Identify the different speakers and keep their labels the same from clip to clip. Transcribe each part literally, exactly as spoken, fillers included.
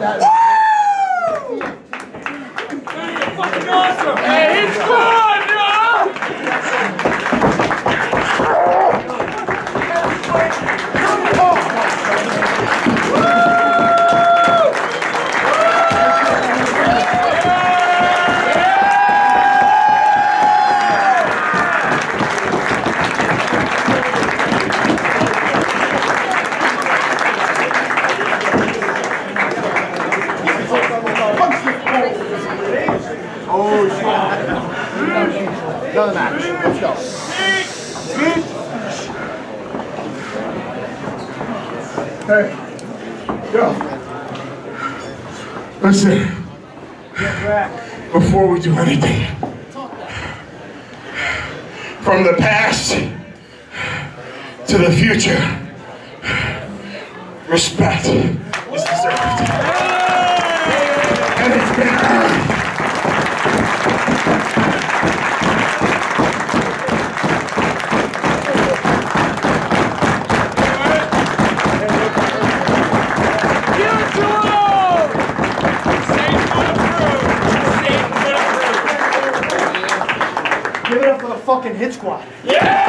Speaker 1: Fucking awesome! Hey, it's fun, yo!
Speaker 2: Oh shit. Another match. Let's go.
Speaker 3: Hey. Yo. Listen. Before we do anything. From the past to the future. Respect is deserved. And it's been earned.
Speaker 2: Give it up for the fucking hit squad.
Speaker 1: Yeah!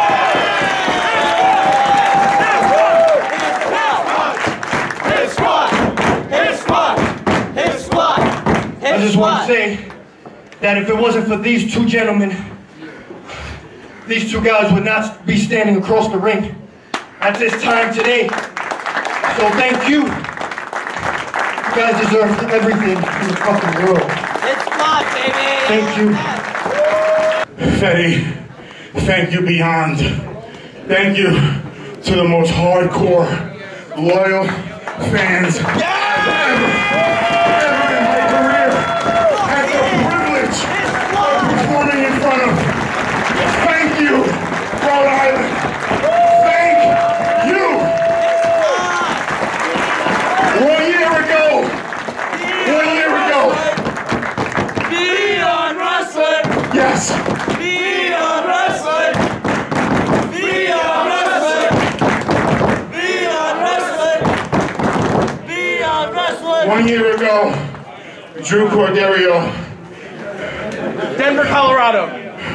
Speaker 1: Hit squad! Hit squad! Hit squad!
Speaker 4: I just want to say that if it wasn't for these two gentlemen, these two guys would not be standing across the ring at this time today. So thank you. You guys deserve everything in the fucking world.
Speaker 1: Hit squad, baby!
Speaker 4: Thank you.
Speaker 3: Fetty, thank you beyond. Thank you to the most hardcore, loyal fans ever, ever in my career. Had the privilege of performing in front of. Thank you, Rhode Island. Thank you. One year ago, one year ago.
Speaker 1: Beyond Wrestling!
Speaker 3: Yes.
Speaker 1: Beyond Wrestling! Beyond Wrestling! Beyond Wrestling! Beyond Wrestling!
Speaker 3: One year ago, Drew Corderio
Speaker 1: Denver, Colorado.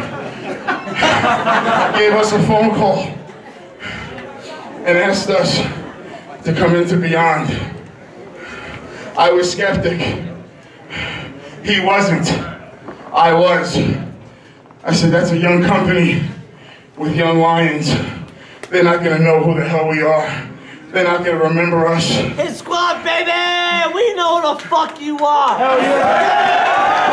Speaker 3: gave us a phone call and asked us to come into Beyond. I was skeptic. He wasn't. I was. I said, that's a young company with young lions. They're not gonna know who the hell we are. They're not gonna remember us.
Speaker 1: Hit squad, baby! We know who the fuck you are!
Speaker 2: Hell yeah.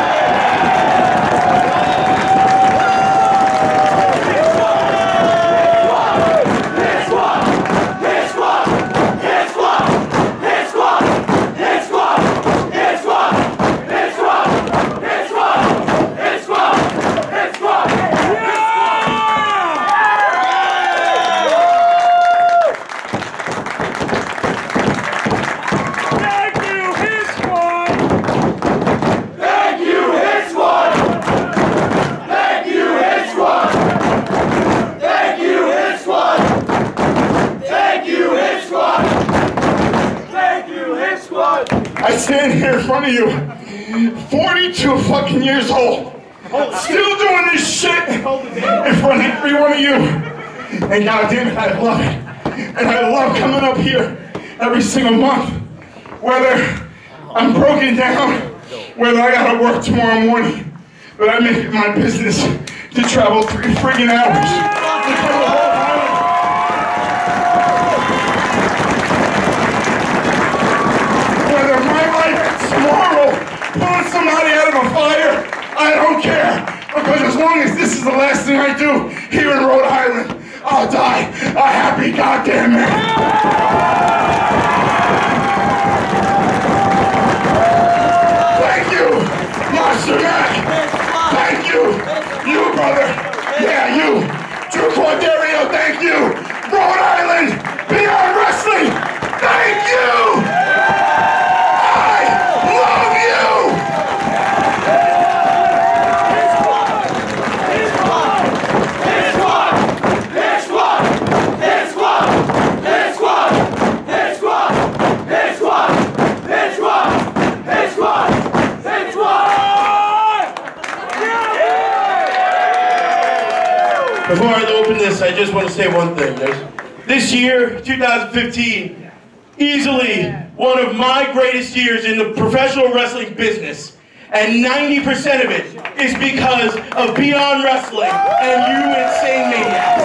Speaker 3: I stand here in front of you, forty-two fucking years old, still doing this shit in front of every one of you. And goddamn it, I love it. And I love coming up here every single month, whether I'm broken down, whether I gotta work tomorrow morning, but I make it my business to travel three friggin' hours. Whether my life tomorrow pulling somebody out of a fire, I don't care. Because as long as this is the last thing I do here in Rhode Island, I'll die a happy goddamn man. Thank you, Monster Mac. Thank you, you brother. Yeah, you. Drew Corderio, thank you. Rhode Island, Beyond Wrestling, thank you.
Speaker 1: Hit squad! Hit squad! Hit squad! Hit squad!
Speaker 5: this, I just want to say one thing. There's, this year, two thousand fifteen, easily one of my greatest years in the professional wrestling business. And ninety percent of it is because of Beyond Wrestling and you insane maniacs.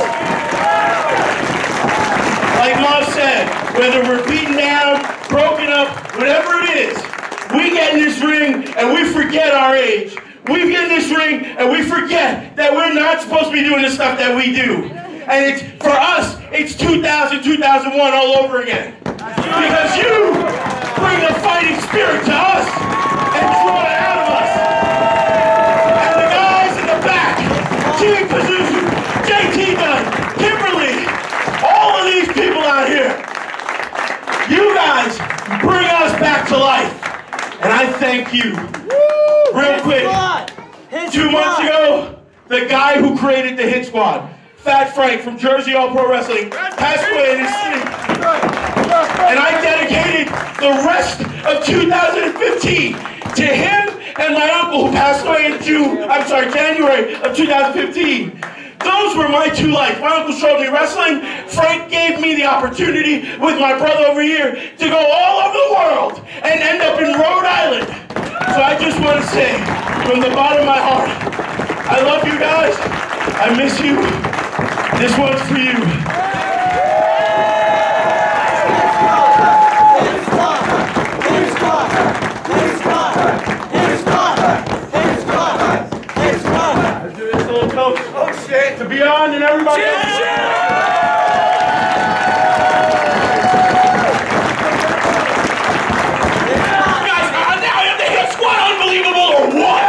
Speaker 5: Like Mom said, whether we're beaten down, broken up, whatever it is, we get in this ring and we forget our age. We get in this ring and we forget that we're not supposed to be doing the stuff that we do. And it's, for us, it's two thousand, two thousand one all over again. Because you bring the fighting spirit to us and draw it out of us. And the guys in the back, Jimmy Pazuzu, J T Dunn, Kimberly, all of these people out here, you guys bring us back to life. And I thank you. Real quick, two months ago, the guy who created the Hit Squad, Fat Frank from Jersey All Pro Wrestling, passed away in his sleep. And I dedicated the rest of two thousand fifteen to him and my uncle who passed away in June, I'm sorry, January of two thousand fifteen. Those were my two lives. My uncle showed me wrestling. Frank gave me the opportunity with my brother over here to go all over the world and end up in Rhode Island. So I just want to say, from the bottom of my heart, I love you guys. I miss you. This one's for you.
Speaker 3: Oh shit! To Beyond and everybody else.
Speaker 5: Guys, now I have the Hit Squad unbelievable or what?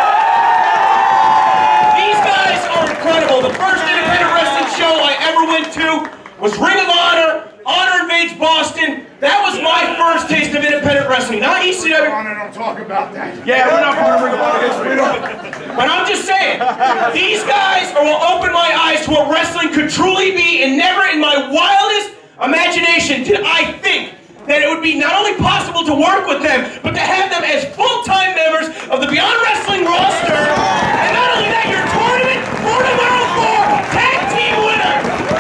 Speaker 6: These guys are incredible. The first independent wrestling show I ever went to was Ring of Honor, Honor Invades Boston. That was my first taste of independent wrestling. Not E C W.
Speaker 3: Don't talk about that.
Speaker 5: Yeah, we're not part of Ring of Honor.
Speaker 6: But I'm just saying, these guys are what opened my eyes to what wrestling could truly be, and never in my wildest imagination did I think that it would be not only possible to work with them, but to have them as full-time members of the Beyond Wrestling roster. And not only that, your tournament for tomorrow four tag team winner.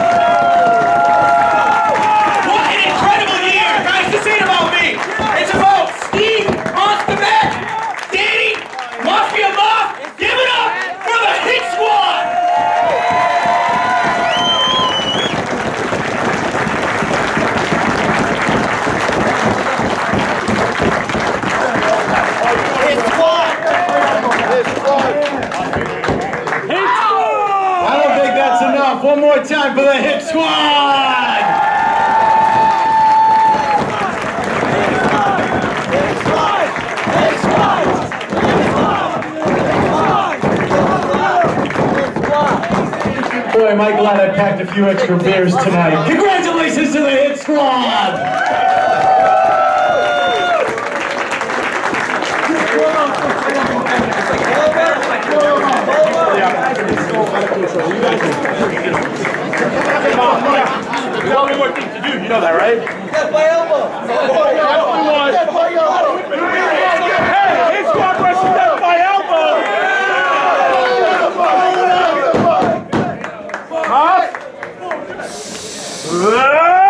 Speaker 6: What an incredible year. Guys, this ain't about me. It's about Steve Monster Mac, Danny, Mafia Moth. Give it up for the Hit Squad.
Speaker 1: I don't think that's enough. One more time for the Hit Squad! Boy, am I glad I packed a few extra beers tonight. Congratulations to the Hit Squad!
Speaker 3: There's only more things to do, you know that, right?
Speaker 1: That's my elbow! That's my elbow!
Speaker 3: Hey, Hit Squad Wrestling, that's my elbow! Huh?